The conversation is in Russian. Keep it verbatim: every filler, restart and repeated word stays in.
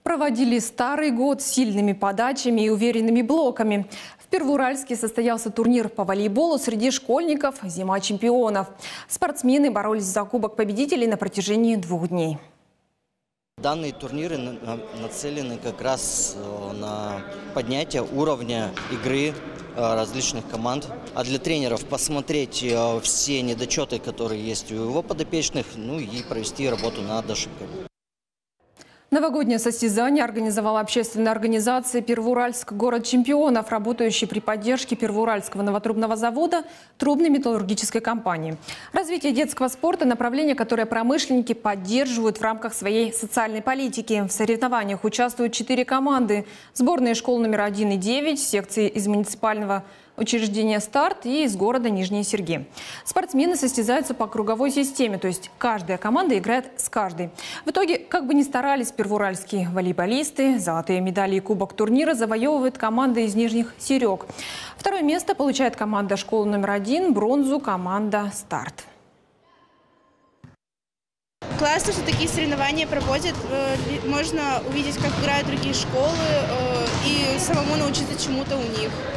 Проводили старый год с сильными подачами и уверенными блоками. В Первоуральске состоялся турнир по волейболу среди школьников «Зима чемпионов». Спортсмены боролись за кубок победителей на протяжении двух дней. Данные турниры нацелены как раз на поднятие уровня игры различных команд. А для тренеров посмотреть все недочеты, которые есть у его подопечных, ну и провести работу над ошибками. Новогоднее состязание организовала общественная организация «Первоуральск. Город чемпионов», работающая при поддержке Первоуральского новотрубного завода трубной металлургической компании. Развитие детского спорта – направление, которое промышленники поддерживают в рамках своей социальной политики. В соревнованиях участвуют четыре команды. Сборные школ номер один и девять, секции из муниципального учреждения «Старт» и из города Нижний Серги. Спортсмены состязаются по круговой системе, то есть каждая команда играет с каждой. В итоге, как бы ни старались первоуральские волейболисты, золотые медали и кубок турнира завоевывает команда из Нижних Серег. Второе место получает команда школы номер один, бронзу команда «Старт». Классно, что такие соревнования проводят. Можно увидеть, как играют другие школы, и самому научиться чему-то у них.